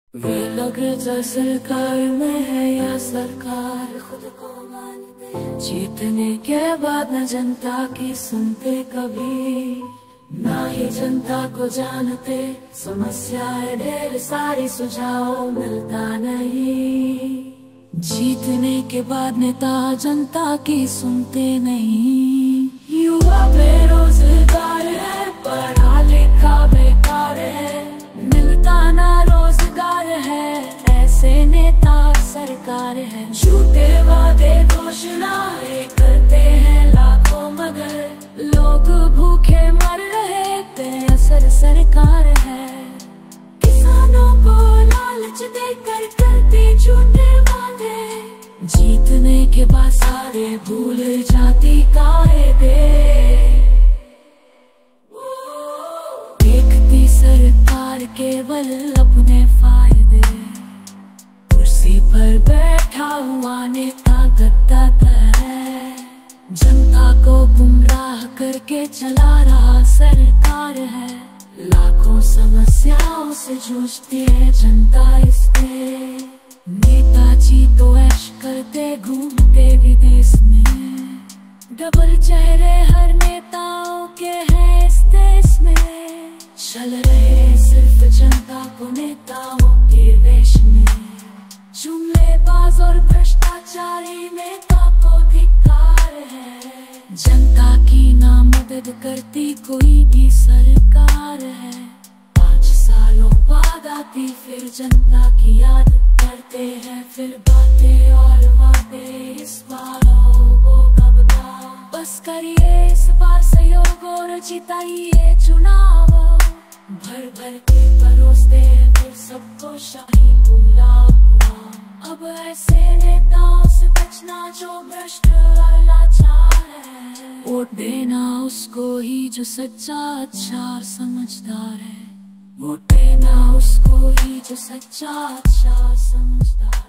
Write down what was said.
वे लगे जो सरकार में है या सरकार खुद को मानते, जीतने के बाद न जनता की सुनते कभी, ना ही जनता को जानते। समस्याएं ढेर सारी, सुझाव मिलता नहीं। जीतने के बाद नेता जनता की सुनते नहीं। युवा बेरोजगार है, पढ़ा लिखा बेकार है, मिलता ना रोजगार है, ऐसे नेता सरकार है। झूठे वादे घोषणाएं करते हैं लाखों, मगर लोग भूखे मर रहे, बेअसर सरकार है। किसानों को लालच देकर करते झूठे वादे, जीतने के बाद सारे भूल जाती कायदे। देखती सरकार केवल अपने फायदे, कुर्सी पर बैठा हुआ नेता गद्दार है, जनता को गुमराह करके चला रहा सरकार है। लाखों समस्याओं से जूझती है जनता इससे, नेताजी तो ऐश करते घूमते विदेश में, डबल चेहरे हर नेताओं के हैं इस देश में। चल रहे सिर्फ जनता को नेताओं के वेश में, जुमलेबाज और भ्रष्टाचारी नेता को धिक्कार है। जनता की ना मदद करती कोई भी सरकार है, 5 सालों बाद आती फिर जनता की याद करते हैं, फिर बातें और बातें। इस बार होगा बदलाव, बस करिए इस बार सहयोग और जिताइए चुनाव। भर भर के परोसते हैं फिर सबको शाही गुलाब। अब ऐसे नेताओं से बचना जो भ्रष्ट लाचार है, वोट देना उसको ही जो सच्चा अच्छा समझदार है, वोट देना उसको ही जो सच्चा अच्छा समझदार।